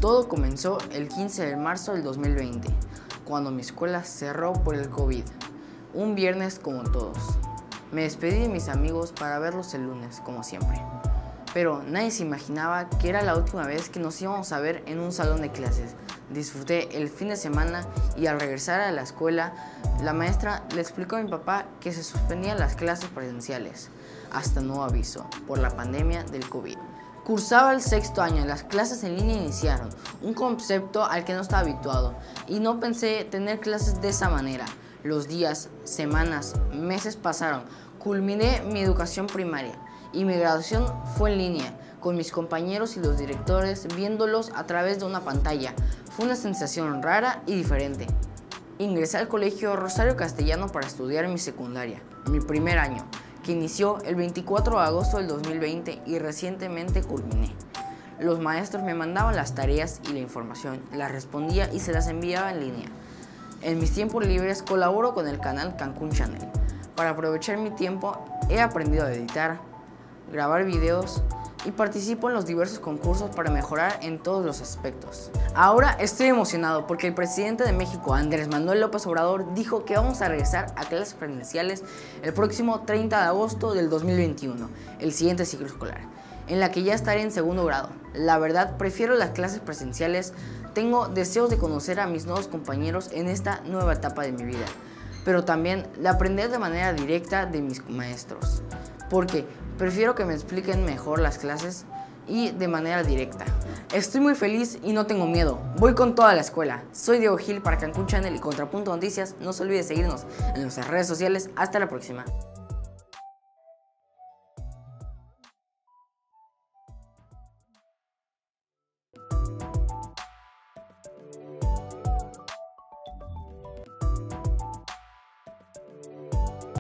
Todo comenzó el 15 de marzo del 2020, cuando mi escuela cerró por el COVID. Un viernes como todos. Me despedí de mis amigos para verlos el lunes, como siempre. Pero nadie se imaginaba que era la última vez que nos íbamos a ver en un salón de clases. Disfruté el fin de semana y al regresar a la escuela, la maestra le explicó a mi papá que se suspendían las clases presenciales, hasta nuevo aviso, por la pandemia del COVID. Cursaba el sexto año, las clases en línea iniciaron, un concepto al que no estaba habituado, y no pensé tener clases de esa manera. Los días, semanas, meses pasaron, culminé mi educación primaria y mi graduación fue en línea, con mis compañeros y los directores viéndolos a través de una pantalla. Fue una sensación rara y diferente. Ingresé al colegio Rosario Castellano para estudiar mi secundaria, mi primer año, que inició el 24 de agosto del 2020 y recientemente culminé. Los maestros me mandaban las tareas y la información, las respondía y se las enviaba en línea. En mis tiempos libres colaboro con el canal Cancún Channel. Para aprovechar mi tiempo he aprendido a editar, grabar videos y participo en los diversos concursos para mejorar en todos los aspectos. Ahora estoy emocionado porque el presidente de México, Andrés Manuel López Obrador, dijo que vamos a regresar a clases presenciales el próximo 30 de agosto del 2021, el siguiente ciclo escolar, en la que ya estaré en segundo grado. La verdad, prefiero las clases presenciales. Tengo deseos de conocer a mis nuevos compañeros en esta nueva etapa de mi vida, pero también de aprender de manera directa de mis maestros, porque prefiero que me expliquen mejor las clases y de manera directa. Estoy muy feliz y no tengo miedo. Voy con toda la escuela. Soy Diego Gil para Cancún Channel y Contrapunto Noticias. No se olvide seguirnos en nuestras redes sociales. Hasta la próxima.